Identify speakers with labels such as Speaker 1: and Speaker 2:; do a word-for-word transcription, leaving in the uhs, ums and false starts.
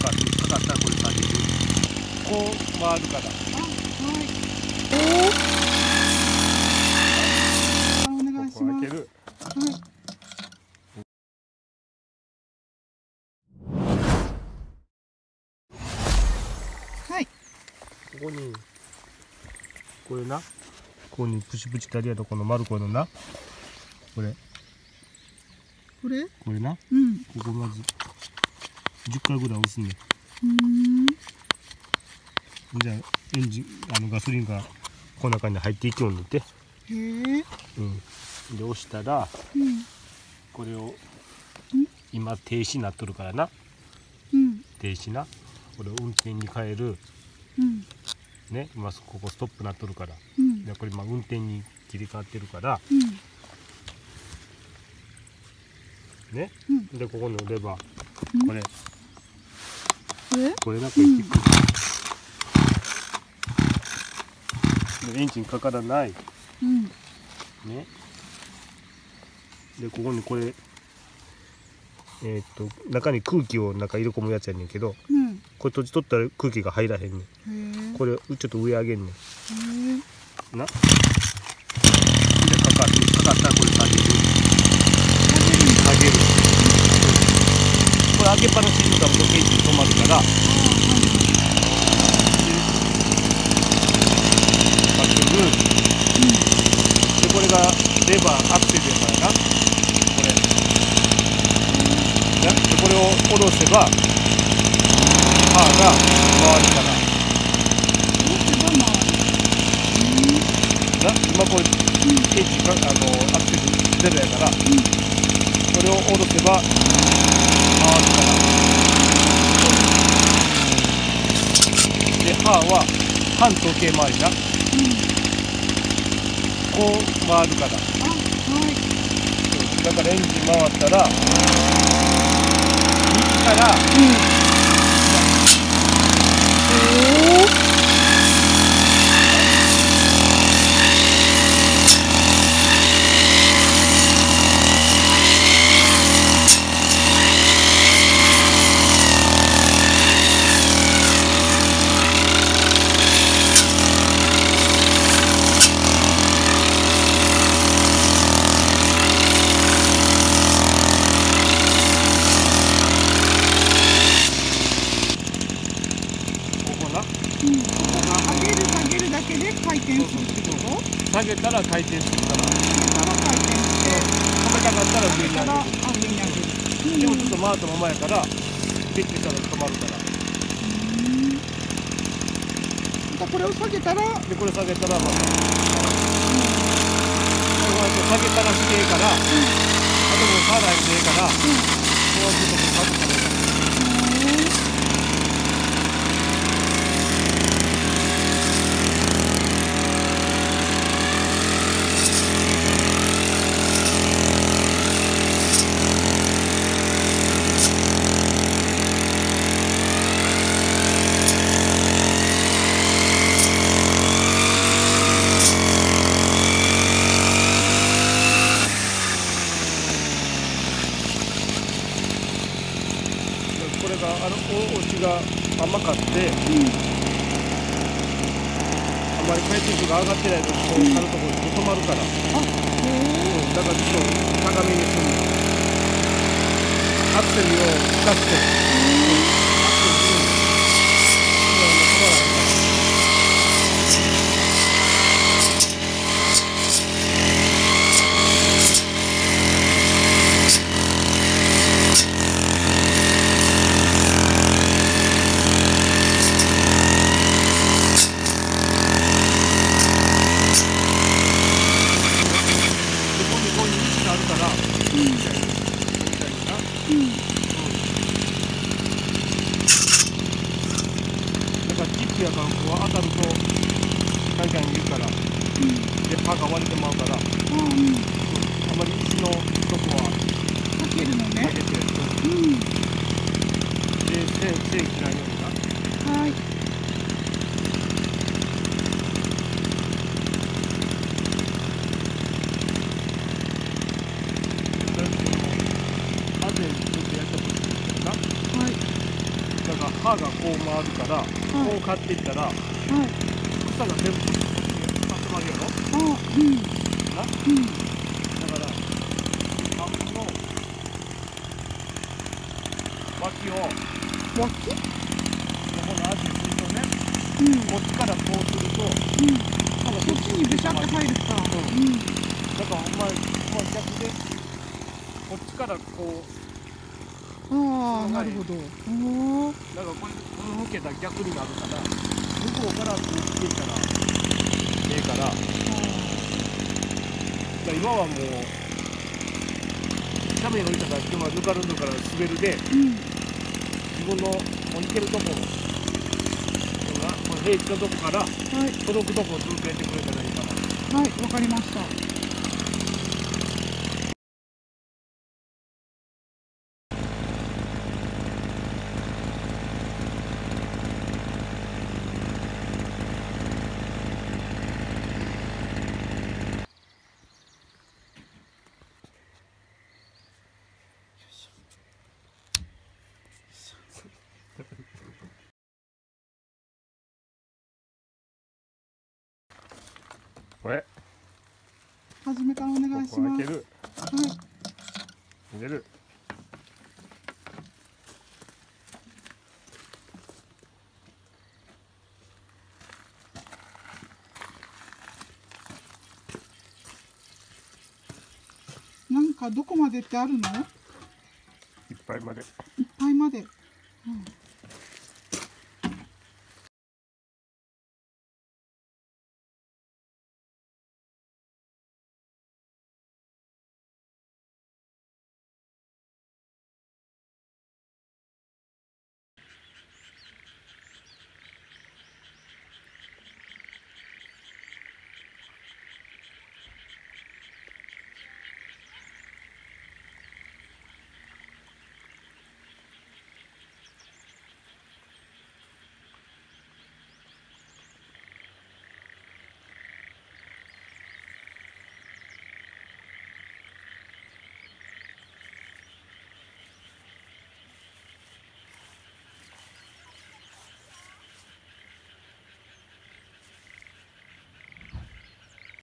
Speaker 1: かかかったらこれ下げる。こう回るから。
Speaker 2: あ、はい。おお。お願いします。
Speaker 1: ここ開ける。
Speaker 2: はい。はい。
Speaker 1: ここにこれな、ここにプチプチってあるやろ、この丸このな、これ
Speaker 2: これ？
Speaker 1: これな、
Speaker 2: うん。
Speaker 1: ここまずじゅっかいぐらい押すね。
Speaker 2: うーん。
Speaker 1: じゃあエンジン、あのガソリンがこの中に入っていきようにって。
Speaker 2: へえ。
Speaker 1: うん。で押したら、
Speaker 2: うん。
Speaker 1: これを
Speaker 2: ん？
Speaker 1: 今停止になっとるからな。
Speaker 2: うん。
Speaker 1: 停止な。これを運転に変える。
Speaker 2: うん。
Speaker 1: ね、今ここストップなっとるから。
Speaker 2: うん。
Speaker 1: でこれ今運転に切り替わってるから。
Speaker 2: うん。
Speaker 1: ね。
Speaker 2: うん。
Speaker 1: でここのレバー、
Speaker 2: うん、
Speaker 1: これ。
Speaker 2: これ？
Speaker 1: これな、これキック。うん、エンジンかからない。
Speaker 2: うん。
Speaker 1: ね。でここにこれ。えー、っと中に空気を中入れ込むやつやねんけど、
Speaker 2: うん、
Speaker 1: これ閉じとったら空気が入らへんねん。これちょっと上上げんねん。な。でかかる、かかったらこれ下げる。下げる。これ開けっぱなしにしたらもうエンジン止まるから。かける。でこれがレバーアクセルやからな。これ。でこれを下ろせば、カーが回るから。な、今これ、エンジンが、あの、アクセルゼロやから、これを下ろせば、回るから。で、カーは反時計回りな。こう回るから。だからエンジン回ったら、右から、下げたら回転するから。下げたら回転して、止めたかったら上に上げる。でもちょっと回ったままやから、ピッてしたら止まるから。
Speaker 2: これを下げたら、
Speaker 1: でこれ下げたらまた。これ下げたらしてええから、あともう下がらへんでええから、そうするとこう下げたらええから。これがあのお家が甘かって、うん、あまり回転数が上がってないとこうあるところで止まるから、あ、うん、だからちょっと高めにするの。アクセルを使って、うん、アクセルに、うん、止まらないから。やからこう当たるとカンカン言うから、うん、で刃が割れてまうから、うんうん、あまり石のとこは
Speaker 2: かけるのね。
Speaker 1: かけて、うん、で線線切らんようにな。
Speaker 2: はい。
Speaker 1: あでちょっとやってほしいんだけどな。
Speaker 2: はい。
Speaker 1: だかから刃がこう回るから、こう買っていったら、
Speaker 2: はい。
Speaker 1: 草が全部集まるやろ。
Speaker 2: あ、うん。
Speaker 1: な、
Speaker 2: うん。
Speaker 1: だから半分の脇を
Speaker 2: 脇？
Speaker 1: ここの足にするとね、
Speaker 2: うん。
Speaker 1: こっちからこうすると、
Speaker 2: うん。
Speaker 1: なんか
Speaker 2: こっちにべしゃって入るか。
Speaker 1: うん
Speaker 2: うん。
Speaker 1: だからお前、まあ、逆でこっちからこう、
Speaker 2: ああ、なるほど。おお。
Speaker 1: だからこれこの向けたら逆になるから、向こうからこう来ていったらええから、だから今はもう斜面に置いただけはぬかるんでるから滑るで、
Speaker 2: うん。
Speaker 1: 自分のもう行けるところ、この平地のとこから
Speaker 2: はい。
Speaker 1: 届くとこをずっとやってくれたらいいから。
Speaker 2: はい、わかりました。
Speaker 1: これ
Speaker 2: 初めからお願いします。
Speaker 1: ここ開ける、
Speaker 2: はい。
Speaker 1: 入れる。
Speaker 2: なんかどこまでってあるの？
Speaker 1: いっぱいまで。
Speaker 2: いっぱいまで。うん。